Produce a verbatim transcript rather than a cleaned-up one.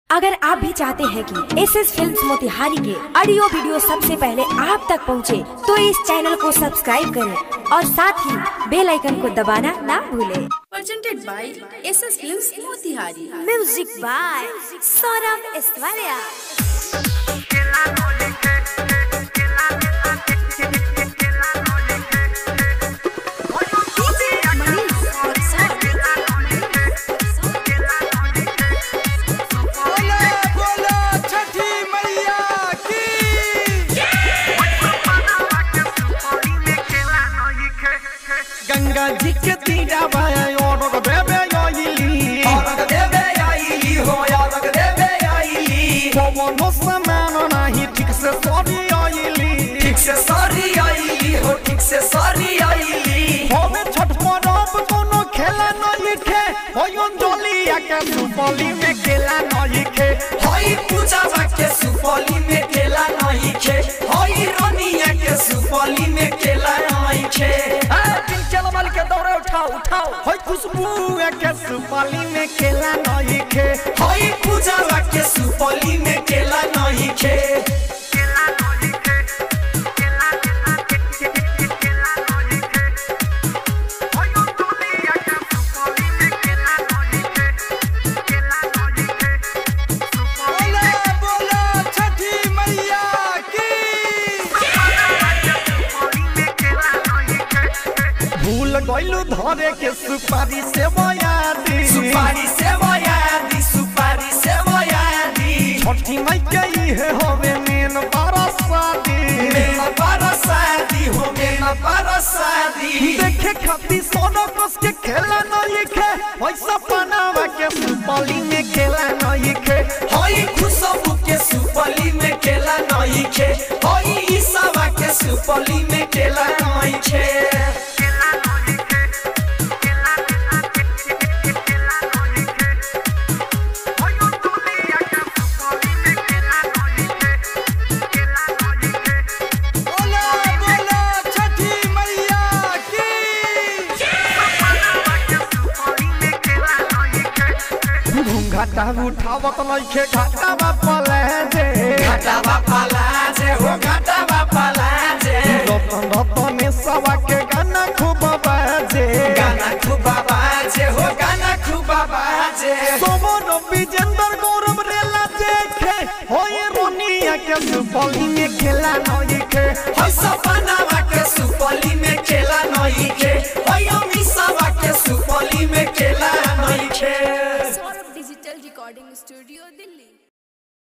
अगर आप भी चाहते हैं कि एस एस फिल्म्स मोतिहारी के ऑडियो वीडियो सबसे पहले आप तक पहुंचे, तो इस चैनल को सब्सक्राइब करें और साथ ही बेल आइकन को दबाना ना भूलें। Presented by S S Films Motihari. Music by Saurabh Eswalia. Ganga ji के तीरा बाया और देवे आईली और देवे आईली हो यार देवे आईली पवन समान नहीं ठीक से सॉरी आईली ठीक से सॉरी आईली हो ठीक से सॉरी आईली होवे छठ पर्व कोनो खेला नहीं खे होय अंजलिया के सुपली में खेला नहीं खे होय पूजा के सुपली में खेला नहीं खे होय रनिया के सुपली में खेला नहीं खे चलमल के दौरे उठाओ उठाओ होय खुशबू के सुपली में केला नहीं खे होय पूजा के सुपली में केला नहीं खे केला नहीं खे केला केला नहीं खे होय अंजलिया के सुपली में केला नहीं खे केला नहीं खे बोला बोला छठी मैया की भूल गइलू धरे के सुपारी से बयादी सुपारी से बयादी सुपारी से बयादी छठी माई गई है होवे मेन बरसाती मेन बरसाती हो मेन बरसाती देखे खाती सोना कस के खेला नहीं खे वैसा बनावा के सुपली में खेला नहीं खे होई खुशबू के सुपली में खेला नहीं खे होई ईसावा के सुपली में खेला नहीं खे घाटा उठावत नइखे घाटा बापला जे घाटा बापला जे हो घाटा बापला जे रतन रतन सवा के गाना खूब बाजे गाना खूब बाजे हो गाना खूब बाजे सोमन विजेंद्र गौरव रेला देखे होय रोनिया के सुपली में खेला नहीं खे होय सपनावा के सुपली में खेला नहीं खे होय अमीसावा के सुपली में खेला नहीं खे। Digital recording studio Delhi.